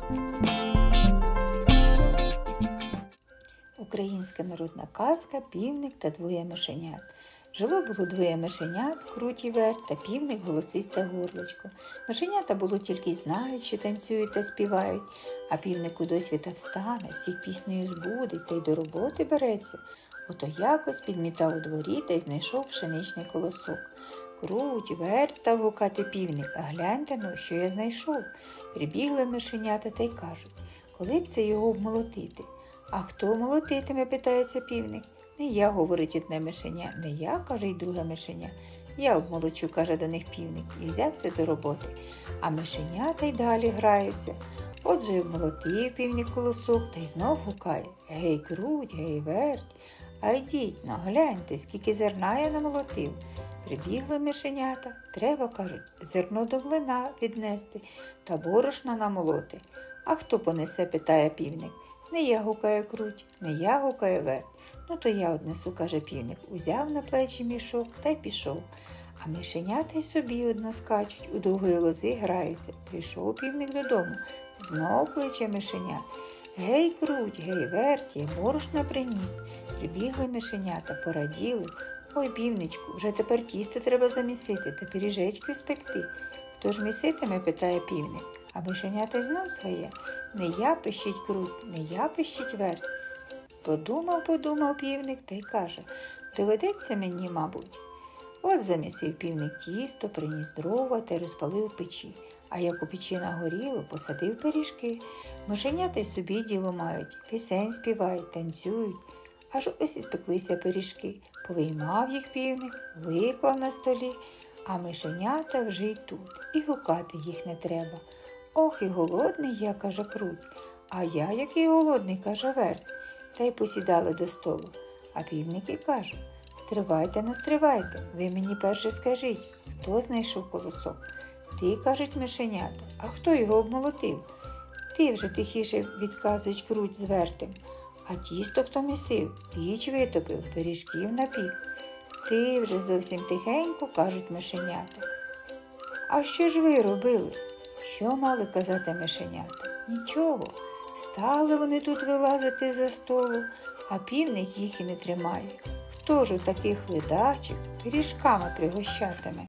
Українська народна казка «Півник та двоє мишенят». Жило-було двоє мишенят, Круть і Верть, та півник голосисте горличко. Мишенята було тільки й знають, що танцюють та співають, а півник удосвіта встане, всіх піснею збудить та й до роботи береться. Ото якось підмітав у дворі та й знайшов пшеничний колосок. Круть, Верть, став гукати півник, а гляньте-но, що я знайшов. Прибігли мишенята та й кажуть, коли б це його обмолотити? А хто молотитиме, питається півник. Не я, говорить одне мишеня, не я, каже й друге мишеня. Я обмолочу, каже до них півник, і взявся до роботи. А мишенята й далі граються. Отже й обмолотив півник колосок та й знов гукає. Гей, Круть, гей, Верть, а йдіть, гляньте, скільки зерна я намолотив. Прибігли мишенята, треба, кажуть, зерно до млина віднести та борошна намолоти. А хто понесе, питає півник. Не я, гукає Круть, не я, гукає Верть. Ну то я однесу, каже півник, узяв на плечі мішок та й пішов. А мишенята й собі одно скачуть, у довгої лози граються. Прийшов півник додому, знов кличе мишенят. Гей, Круть, гей, Верть, я борошна приніс. Прибігли мишенята, пораділи. Ой, півничку, вже тепер тісто треба замісити та пиріжечки спекти. Хто ж міситиме, питає півник. А мишенята й знов своє. Не я, пищить Круть, не я, пищить Верть. Подумав півник та й каже, доведеться мені, мабуть. От замісив півник тісто, приніс дрова та й розпалив печі. А як у печі нагоріло, посадив пиріжки. Мишенята й собі діло мають, пісень співають, танцюють. Аж ось і спеклися пиріжки. Повиймав їх півник, виклав на столі, а мишенята вже й тут, і гукати їх не треба. Ох, і голодний я, каже Круть, а я який голодний, каже Верть. Та й посідали до столу. А півники кажуть, стривайте, ви мені перше скажіть, хто знайшов колосок? Ти, кажуть мишенята, а хто його обмолотив? Ти вже тихіше, відказують Круть з Вертем. А тісто хто місив, піч витопив, пиріжків напік. Ти вже зовсім тихенько, кажуть мишенята. А що ж ви робили? Що мали казати мишенята? Нічого. Стали вони тут вилазити за столу, а півник їх і не тримає. Хто ж у таких ледачок пиріжками пригощатиме?